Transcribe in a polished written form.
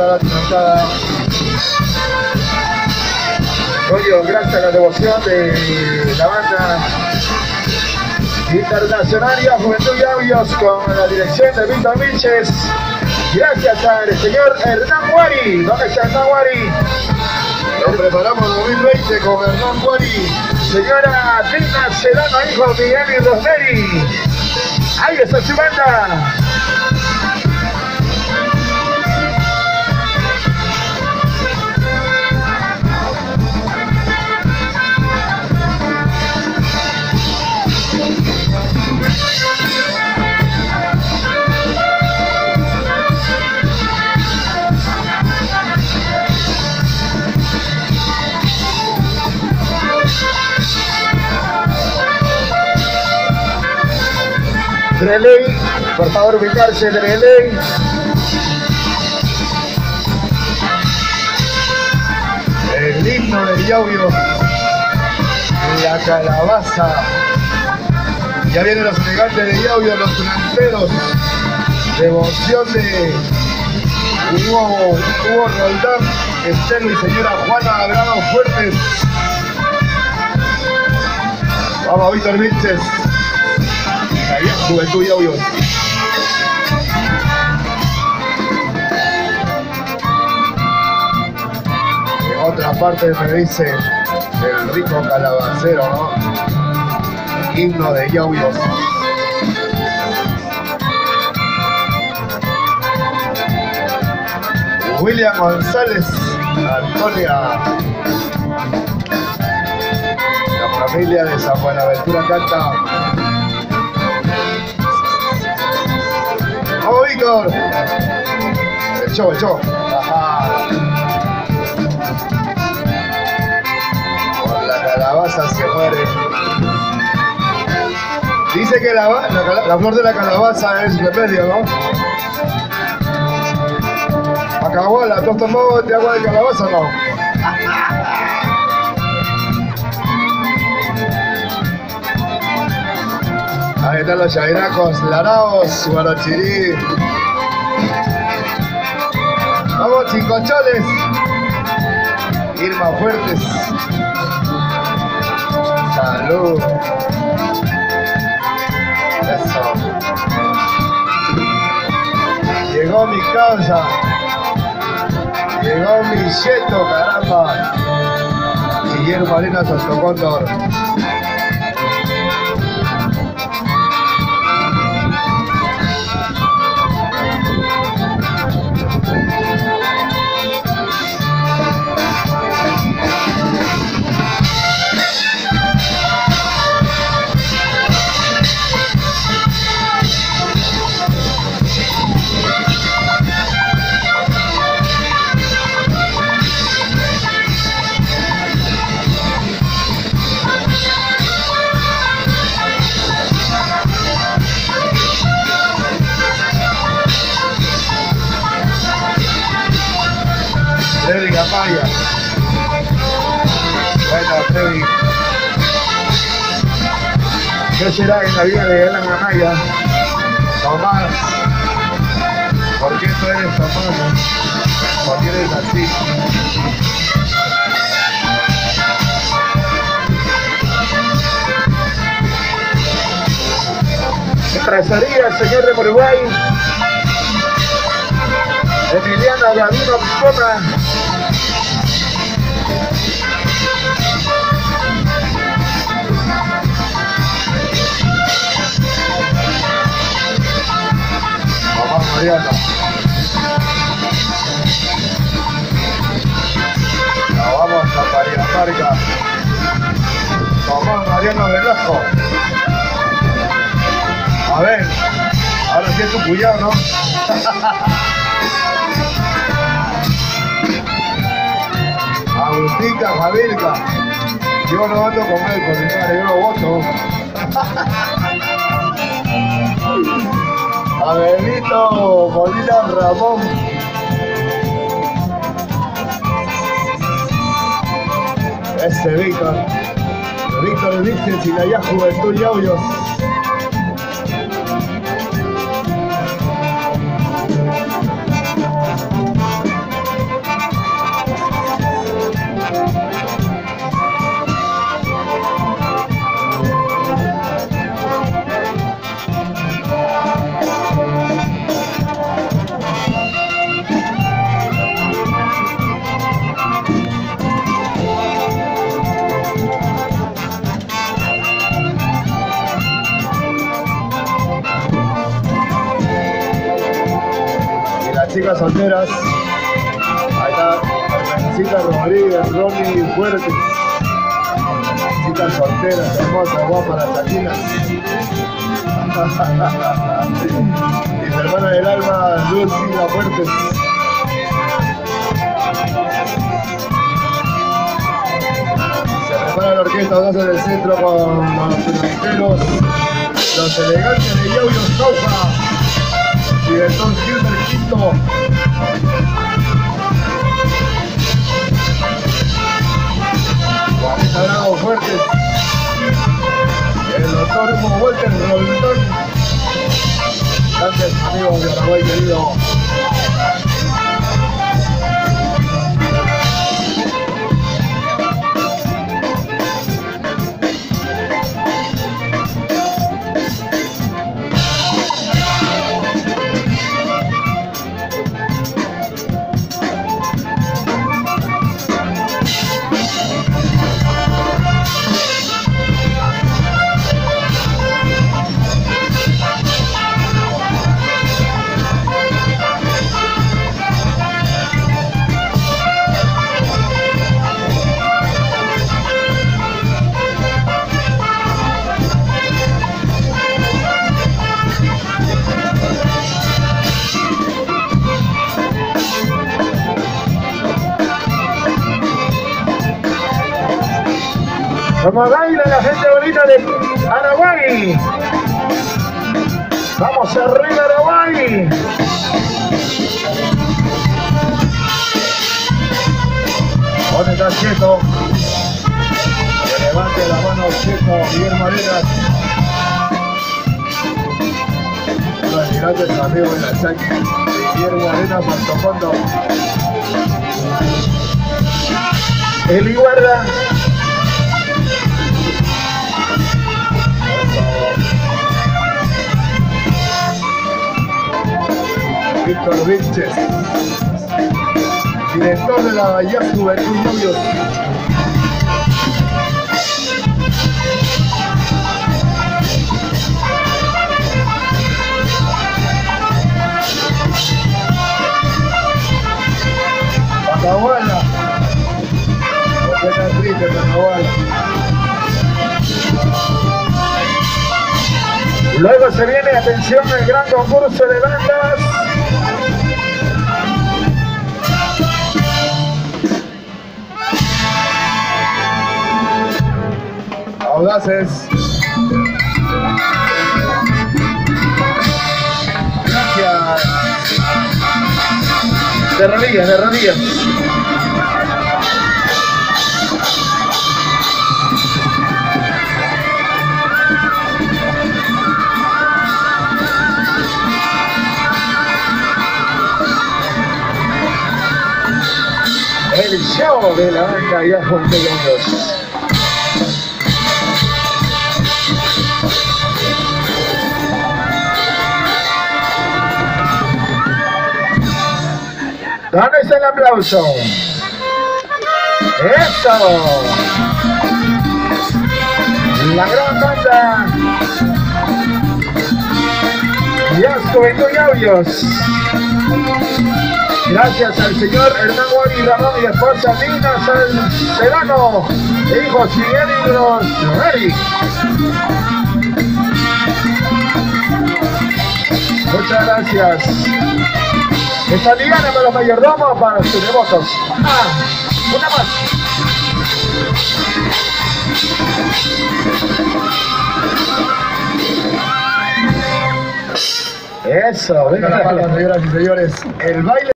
para la cantada. Coño, gracias a la devoción de la banda internacional Juventud y Audios con la dirección de Víctor Vilches. Gracias al señor Hernán Guari. ¿Dónde está Hernán Guari? Nos preparamos 2020 con Hernán Guari. Señora Dina Sedano, hijo Miguel y Rosemary. Ahí está su banda. Relay, por favor ubicarse, relay. El himno del Yaubio, la calabaza. Ya vienen los elegantes de Yaubio, los delanteros. Devoción de Hugo Roldán, Esther y señora Juana Grado Fuertes. Vamos, Víctor Vilches. Juventud y Audios. En otra parte me dice el rico calabacero, ¿no? Himno de Audios. William González, Antonia. La familia de San Buenaventura canta. ¡Vamos, Víctor! El show. Ajá. Por la calabaza se muere. Dice que la flor de la calabaza es remedio, ¿no? Acabola, ¿tú has tomado de agua de calabaza o no? Ahí están los chaviracos, Laraos, Guarachirí. Vamos, chincochones. Irma Fuertes. Salud. Eso. Llegó mi causa. Llegó mi cheto, caramba. Guillermo Arena Sotocóndor. Freddy Amaya. Bueno, Freddy. ¿Qué será en la vida de Elan Amaya? Tomás. ¿Por qué tú eres Tomás? ¿Por qué eres así? Trazaría, señor de Uruguay. Emiliano Gavino Picoma. Vamos, Mariano. Nos vamos a Pariamarca. Vamos, Mariano Velasco. A ver, ahora sí es tu cuñado, ¿no? Agustica, Javilca. Yo no ando con él, porque yo no voto. Abelito Molina Ramón. Ese Víctor. Víctor Vilches y la ya Juventud y Audios. chicas solteras. Ahí está, Carmencita Rodríguez, Ronnie Fuertes. Chicas solteras, hermosas, guapas, las chaquinas. Y su hermana del alma, Lucila Fuertes. Se prepara la orquesta 2 en el centro con los peloteros, los elegantes de Yauyos Cauca y el Don Gilbert Quinto. Bravo Fuertes, el doctor Hugo Walter Roldón, grandes amigos de Paraguay querido. Como baila la gente bonita de Araguay. Vamos arriba, Araguay. ¿Dónde está Cheto? Que levante la mano Cheto, Guillermo Arenas. Los grandes amigos de la Chaki, Guillermo Arenas, Santo Fondo. Eli Guarda. Víctor Vilches, director de la Jazz Juventud Novios. Pataguala, Orquesta Triste, Pataguala. Luego se viene, atención, el gran concurso de bandas. Audaces. Gracias. De rodillas, de rodillas. El show de la banda ya Juan de Londres. ¿Dónde está el aplauso? ¡Eso! La gran banda Jazz Juventud Yauyos. Gracias al señor Hernán Guari Ramón y la esposa Nina Salcerano, hijos Miguel y Eric. Muchas gracias. Esta liana para los mayordomos, para sus devotos. Una más. Eso, venga la palma, señoras y señores. El baile.